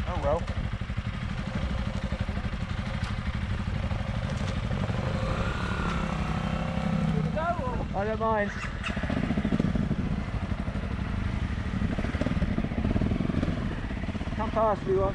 Oh well. I don't mind. Come past if you want.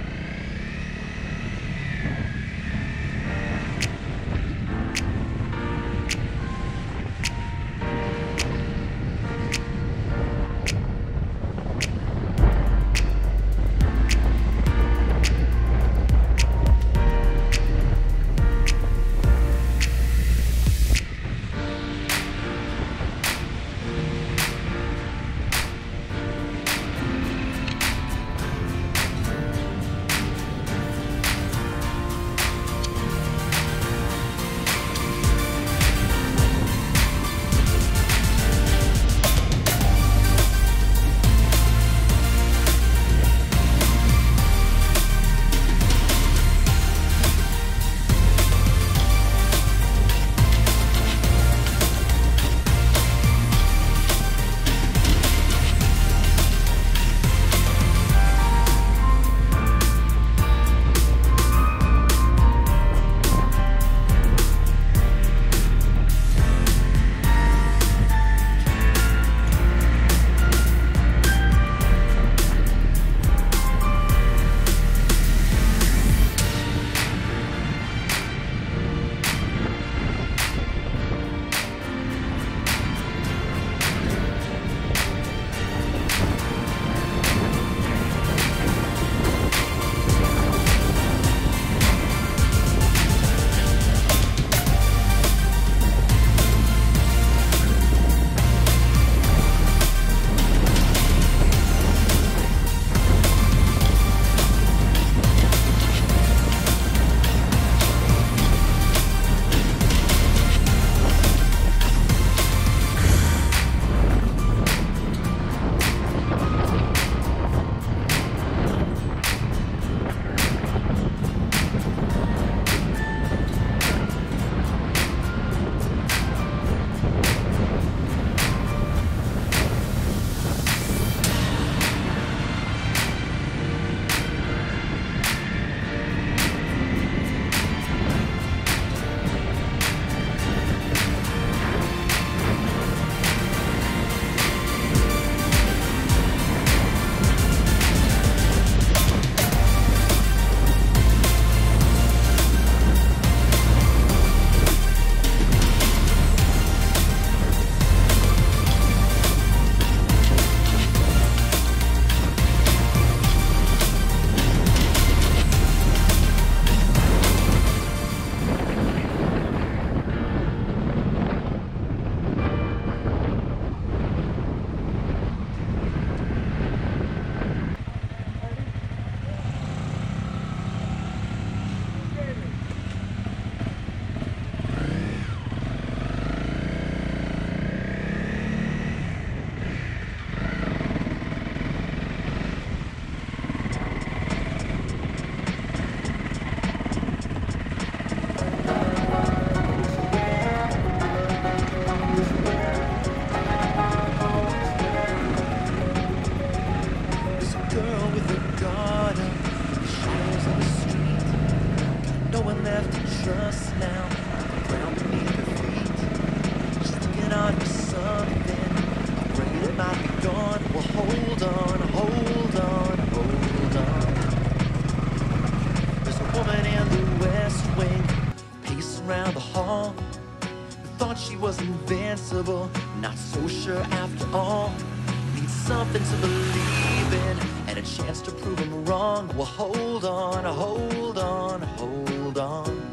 invincible, not so sure after all. Need something to believe in, and a chance to prove him wrong. Well, hold on, hold on, hold on.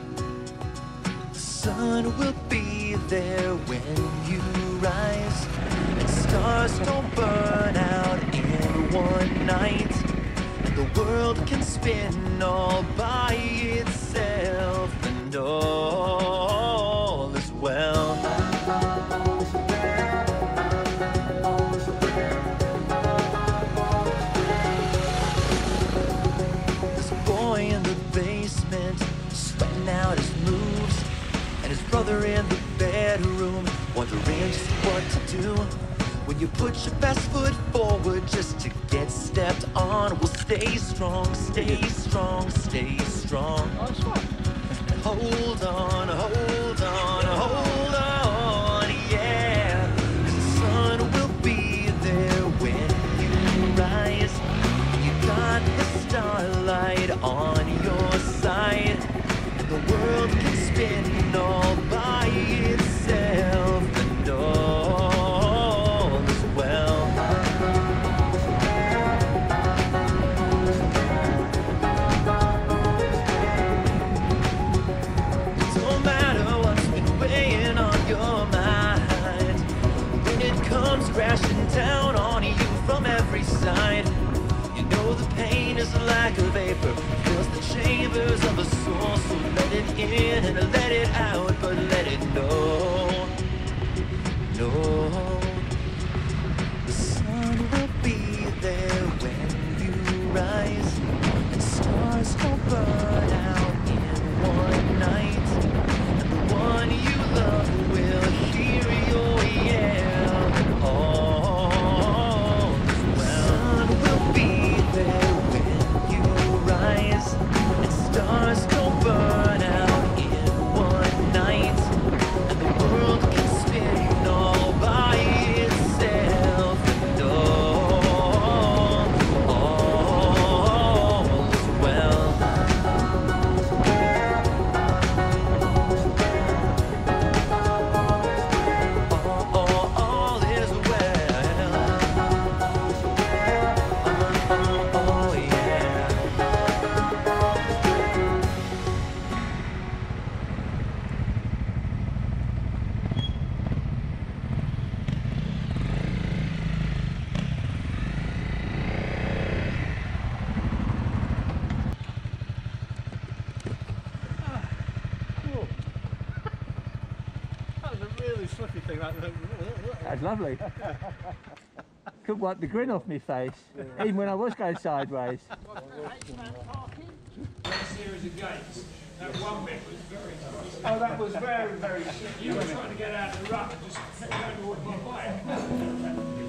The sun will be there when you rise, and stars don't burn out in one night, and the world can spin all by itself, and all is well. This boy in the basement, sweating out his moves, and his brother in the bedroom, wondering just what to do. When you put your best foot forward just to get stepped on, well, stay strong, stay strong, stay strong. Hold on, hold on, hold on, yeah. 'Cause the sun will be there when you rise. You got the starlight on your side, and the world can spin all by itself, and all is well. Don't matter what's been weighing on your mind, when it comes crashing down on you from every side. You know the pain is like a vapor, fills the chambers of a soul. So let it in and let it out, but let it know, no. The sun will be there when you rise, and stars don't burn out in one night, and the one you love will hear your yell, and all is well. The sun will be there when you rise, and stars don't burn out in one night, and the world can spin all by itself, and all is well. All is well. Oh, yeah. That was a really slippy thing. That's lovely. Could wipe the grin off my face, even when I was going sideways. Series of games. That one bit was very tough. Oh, that was very, very You were trying to get out of the rut and just kept going towards my bike.